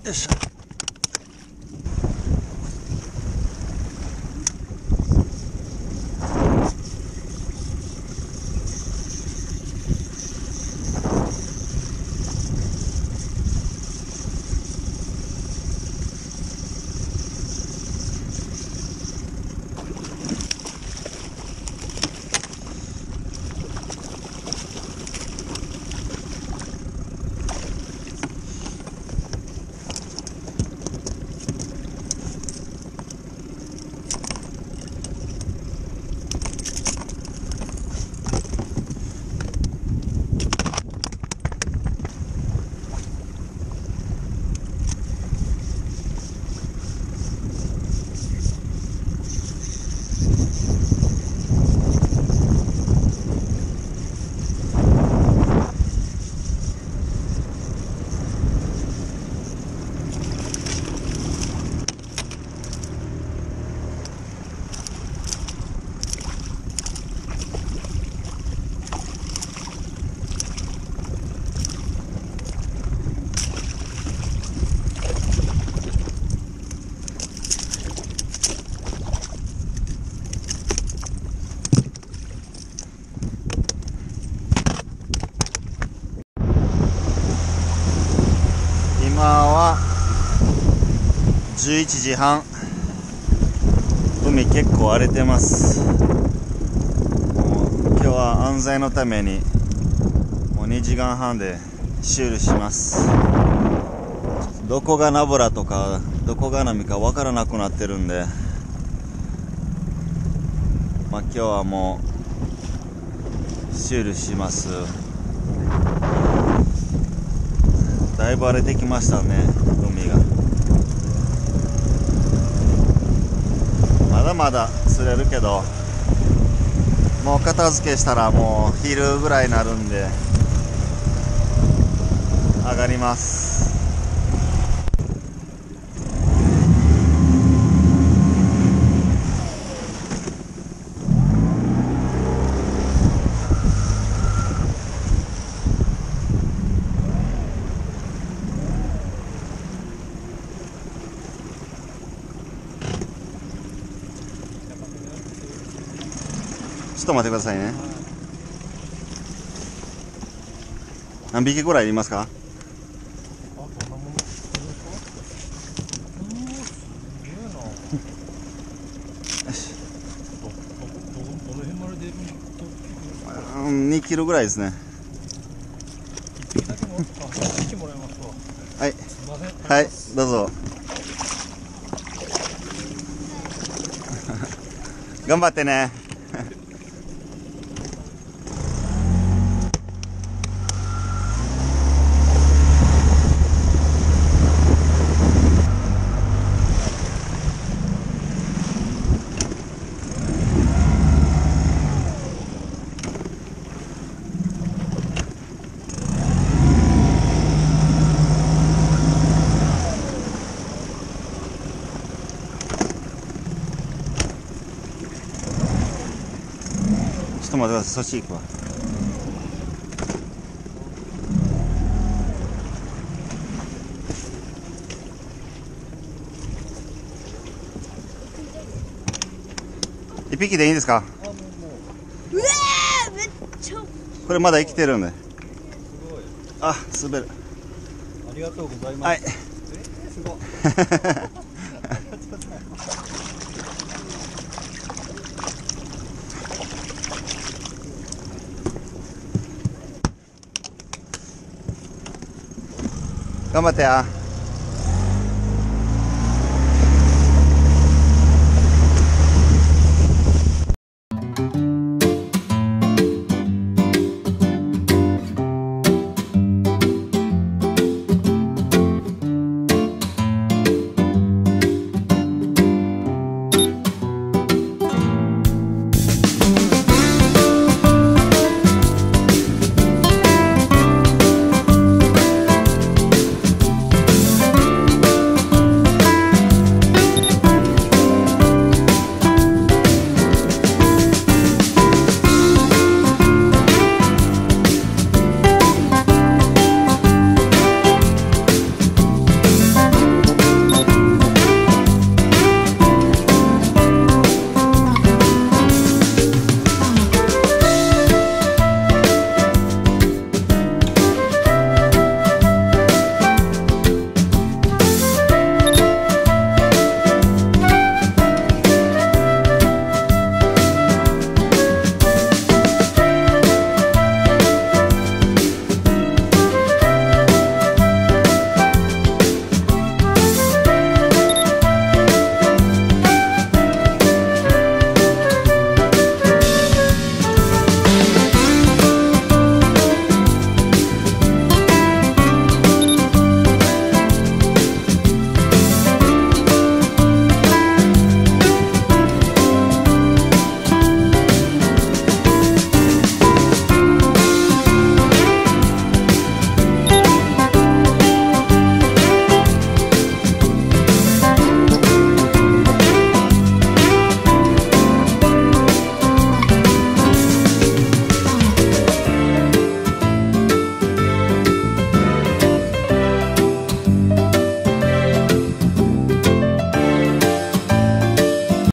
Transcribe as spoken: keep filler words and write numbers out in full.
よいしょ。今はじゅういちじはん。海結構荒れてます。もう今日は安全のためにもうにじかんはんで修理します。どこがナブラとかどこが波か分からなくなってるんで、まあ今日はもう修理します。だいぶ荒れてきましたね、海が。まだまだ釣れるけど、もう片付けしたらもう昼ぐらいになるんで上がります。ちょっと待ってくださいね。何匹ぐらいいりますか？うん、にキロぐらいですね。はい、はい、どうぞ。頑張ってね。ちょっと待ってください、そっち行くわ。一匹でいいんですか？ うわー、めっちゃこれまだ生きてるんで。あ、滑る。 ありがとうございます。 はい。 えー、すごい。 頑張ってや。